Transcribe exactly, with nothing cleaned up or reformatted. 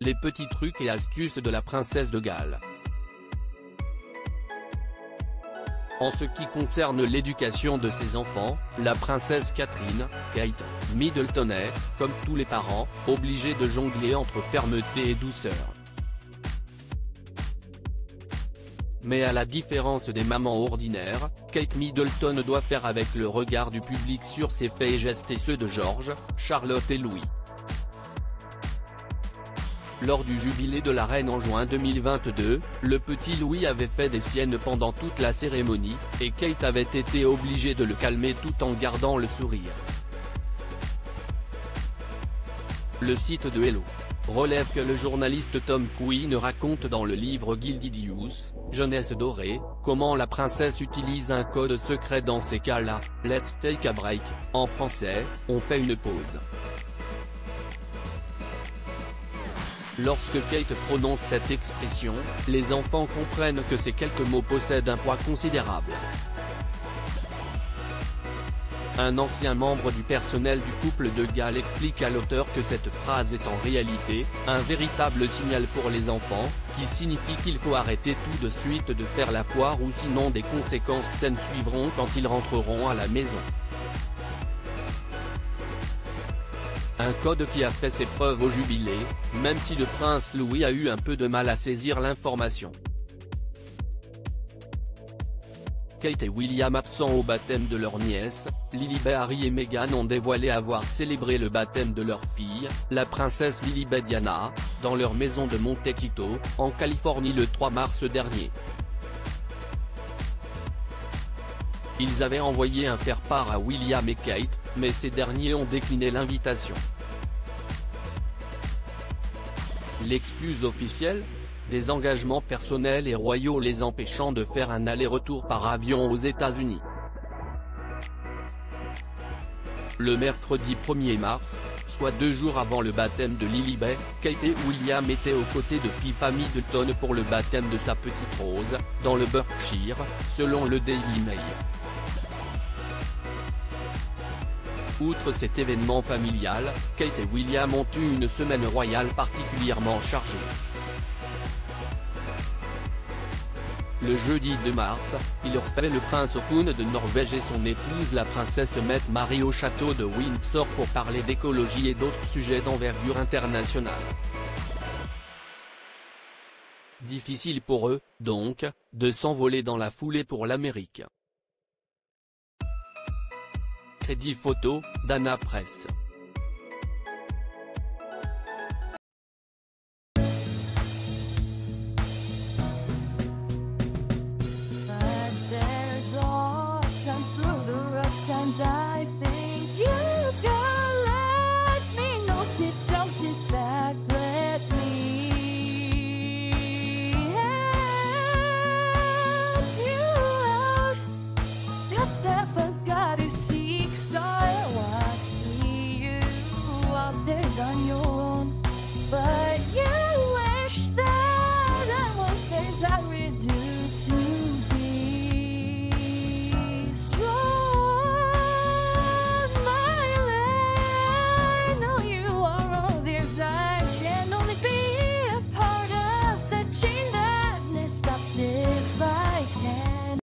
les petits trucs et astuces de la princesse de Galles. En ce qui concerne l'éducation de ses enfants, la princesse Catherine, Kate Middleton est, comme tous les parents, obligée de jongler entre fermeté et douceur. Mais à la différence des mamans ordinaires, Kate Middleton doit faire avec le regard du public sur ses faits et gestes et ceux de George, Charlotte et Louis. Lors du jubilé de la reine en juin deux mille vingt-deux, le petit Louis avait fait des siennes pendant toute la cérémonie, et Kate avait été obligée de le calmer tout en gardant le sourire. Le site de Hello relève que le journaliste Tom Quinn raconte dans le livre Gilded Youth, Jeunesse dorée, comment la princesse utilise un code secret dans ces cas-là. Let's take a break, en français, on fait une pause. Lorsque Kate prononce cette expression, les enfants comprennent que ces quelques mots possèdent un poids considérable. Un ancien membre du personnel du couple de Galles explique à l'auteur que cette phrase est en réalité un véritable signal pour les enfants, qui signifie qu'il faut arrêter tout de suite de faire la foire ou sinon des conséquences saines suivront quand ils rentreront à la maison. Un code qui a fait ses preuves au jubilé, même si le prince Louis a eu un peu de mal à saisir l'information. Kate et William, absents au baptême de leur nièce, Lilibet. Harry et Meghan ont dévoilé avoir célébré le baptême de leur fille, la princesse Lilibet Diana, dans leur maison de Montecito, en Californie le trois mars dernier. Ils avaient envoyé un faire-part à William et Kate, mais ces derniers ont décliné l'invitation. L'excuse officielle ? Des engagements personnels et royaux les empêchant de faire un aller-retour par avion aux États-Unis. Le mercredi premier mars, soit deux jours avant le baptême de Lilibet, Kate et William étaient aux côtés de Pippa Middleton pour le baptême de sa petite Rose, dans le Berkshire, selon le Daily Mail. Outre cet événement familial, Kate et William ont eu une semaine royale particulièrement chargée. Le jeudi deux mars, ils recevaient le prince Haakon de Norvège et son épouse la princesse Mette-Marie au château de Windsor pour parler d'écologie et d'autres sujets d'envergure internationale. Difficile pour eux, donc, de s'envoler dans la foulée pour l'Amérique. Crédit photo, Dana Press.